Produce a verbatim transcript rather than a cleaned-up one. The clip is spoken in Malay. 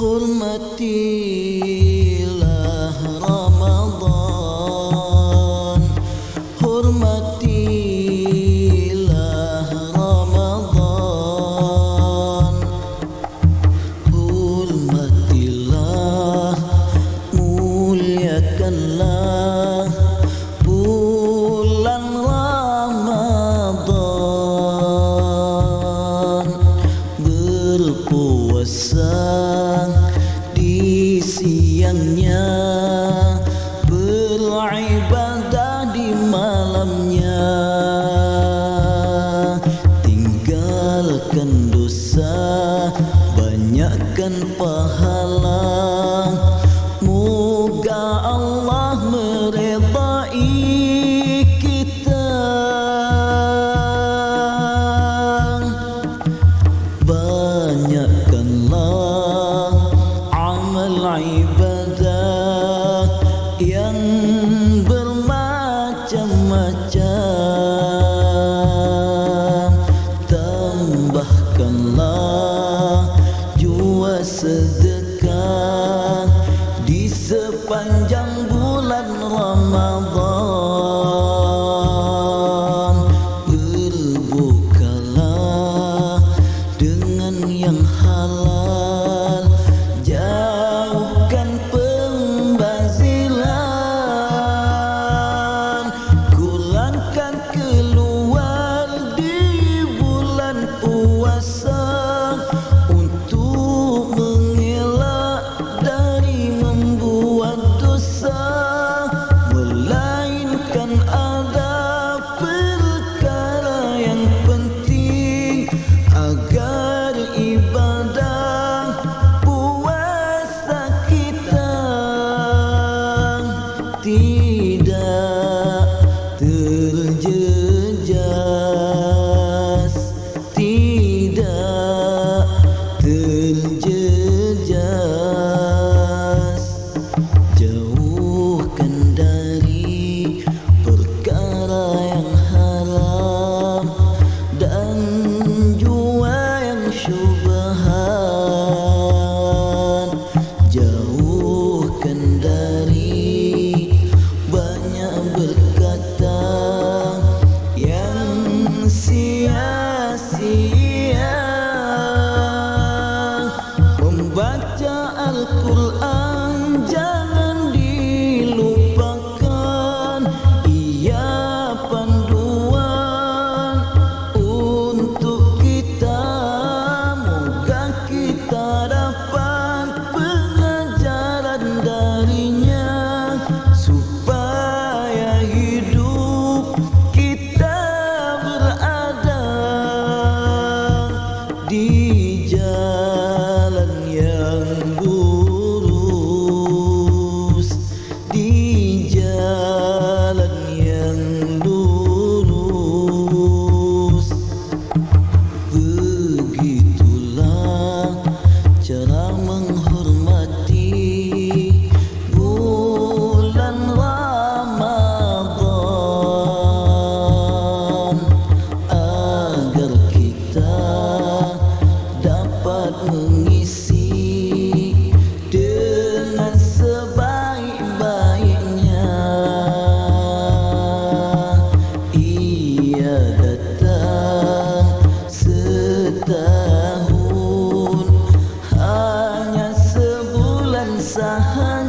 Hormatilah Ramadan, hormatilah Ramadan, hormatilah, muliakanlah bulan Ramadan. Berpuasa di siangnya, beribadah di malamnya, tinggalkan dosa, banyakkan pahala. Moga Allah meridai kita. Banyakkanlah amal ibadah yang bermacam-macam. Tambahkanlah jua sedekah di sepanjang bulan Ramadan. Berbukalah dengan yang halal, jauhkan pembazilan, kurangkan keluar di bulan puasa untuk mengelak dari membuat dosa, melainkan ada perkara yang penting agar ibadah puasa kita tidak terjejas, tidak terjejas. Jauhkan dari perkara yang haram dan jua yang syubhat. Jauhkan dari banyak berkata yang sia-sia. Membaca Al-Quran jangan dilupakan, ia panduan untuk kita. Moga kita dapat pengajaran darinya, supaya hidup kita berada di jalan yang lurus, di jalan yang lurus. Begitulah cara menghormati bulan Ramadan, agar kita dapat mengisi dengan sebaik-baiknya. Ia datang setahun, hanya sebulan sahaja.